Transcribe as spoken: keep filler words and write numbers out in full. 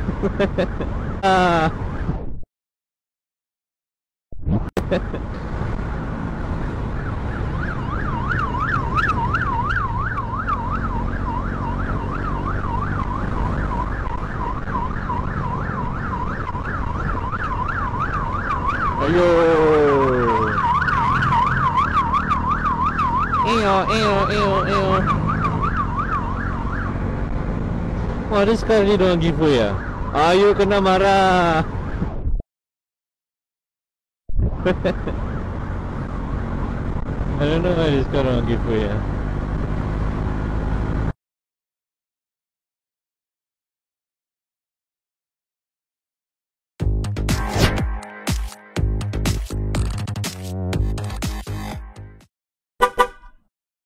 Ah. Ayo. Iyo, iyo, iyo, iyo. Wah, ada sekarang ni diorang giveaway ya. Ayo kena marah. I don't know why this car don't giveaway ya.